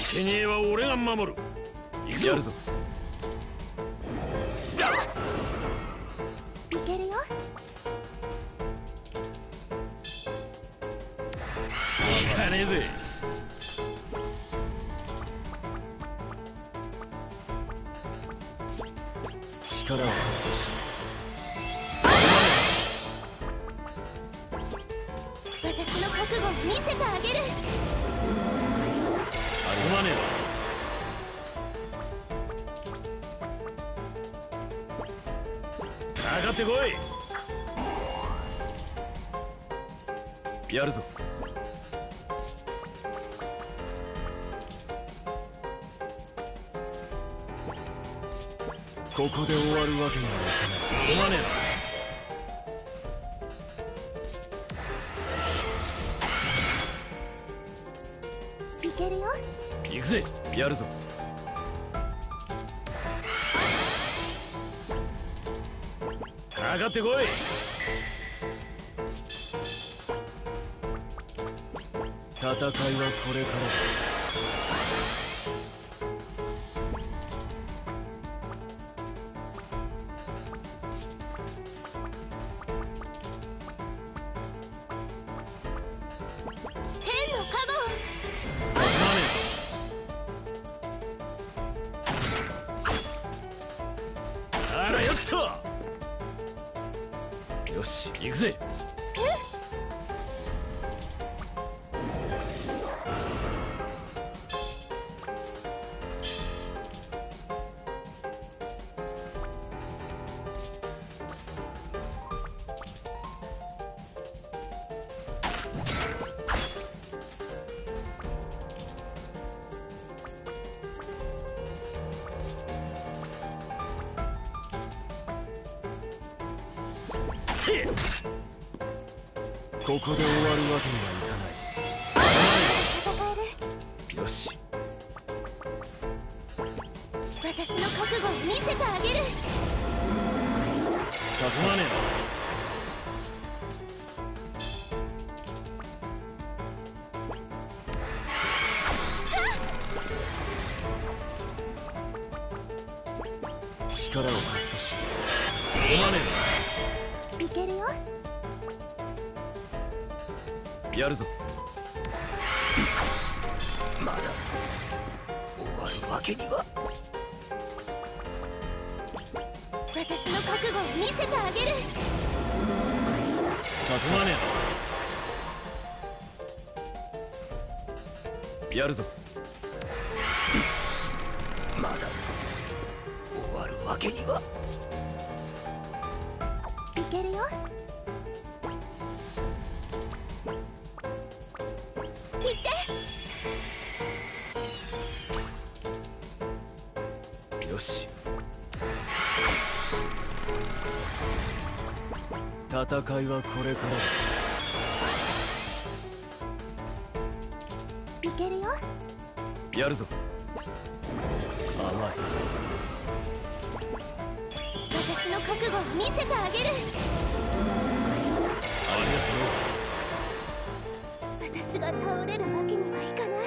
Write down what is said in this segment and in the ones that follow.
生贄は俺が守る。行くぞ。やるぞ。 いけるよ。 行かねえぜ。力を貸すし。 私の覚悟を見せてあげる。 すまねえ。かかってこい。やるぞ。ここで終わるわけにはいかない。すまねえ。いけるよ。 行くぜ。やるぞ。かかってこい。戦いはこれからだ。よし、行くぜ。ここで終わるわけにはいかない。よし。 私の覚悟を見せてあげる。 すまねえ。力を貸すとし。すまねえ。いけるよ。 やるぞ。 まだ終わるわけには。 私の覚悟を見せてあげる。 すまねえ。やるぞ。 まだ終わるわけには。 いけるよ。 よし。戦いはこれからだ。 いけるよ。 やるぞ。甘い。 私の覚悟を見せてあげる。 ありがとう。 私が倒れるわけにはいかない。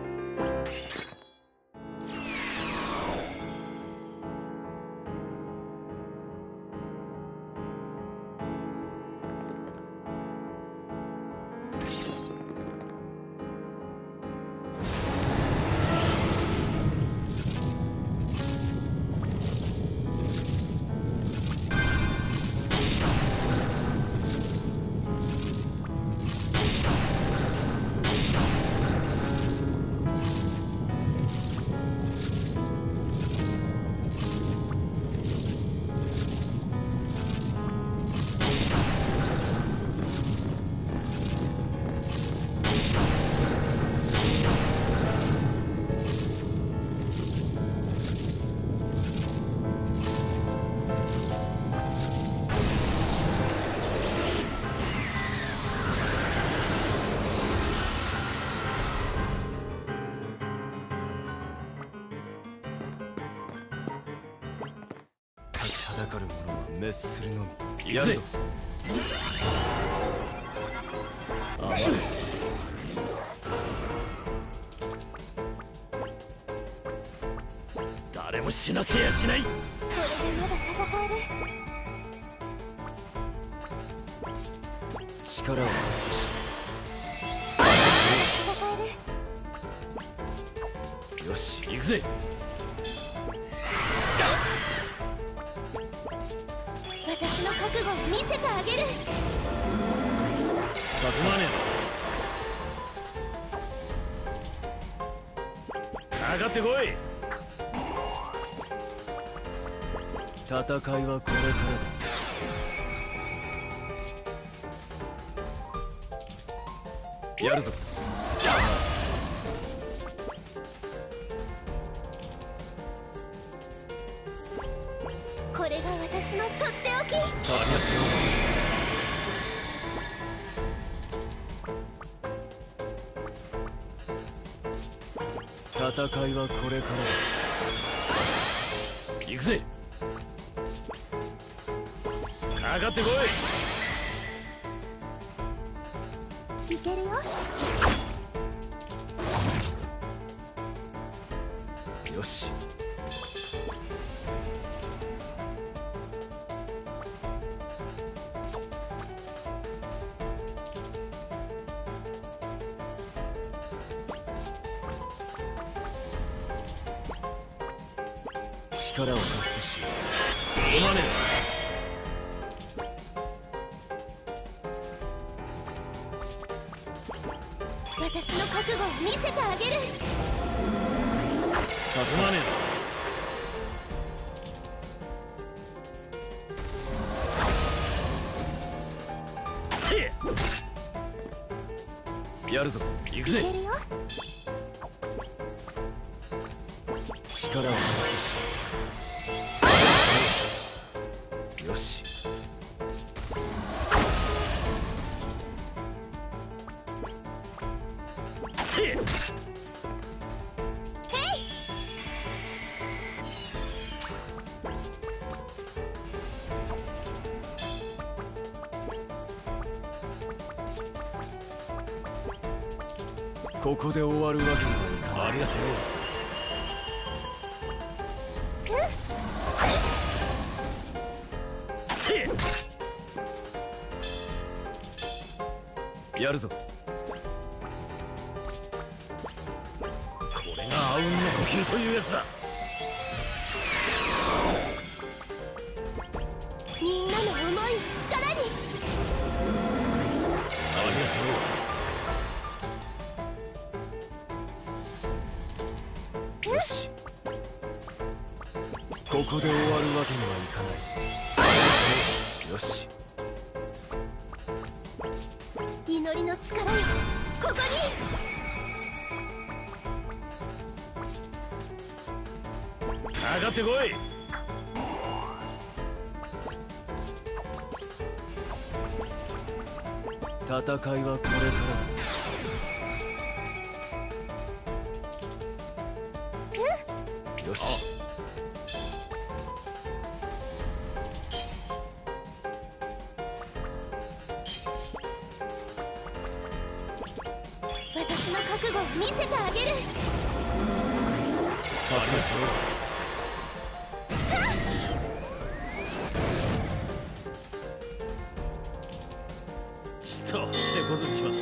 立ちはだかる者は滅するのみ。やるぞ。甘い。 も死なせやしない。 これでまだ戦える。 力を貸すとし戦よし行くぜ。 私の覚悟を見せてあげる。 すまねえ。上がってこい。 戦いはこれからだ。やるぞ。 これが私のとっておき。 戦いはこれからだ。 行くぜ。上がってこいけるよ。 よし。力を貸すとしよう。 すまね私の覚悟を見せてあげる。 すまねえ。 やるぞ。 行くぜ。 いけるよ。 力を貸すとしよう。よし。ここで終わるわけにはいかない。 ありがとう。 やるぞ。 これがあうんの呼吸というやつだ。 みんなの思いを力に。 ありがとう。 よし。ここで終わるわけにはいかない。よし。 祈りの力よ、ここに。 上がってこい。 戦いはこれからだ。よし。 私の覚悟を見せてあげる。 さすが。 ちと手こずっちまっ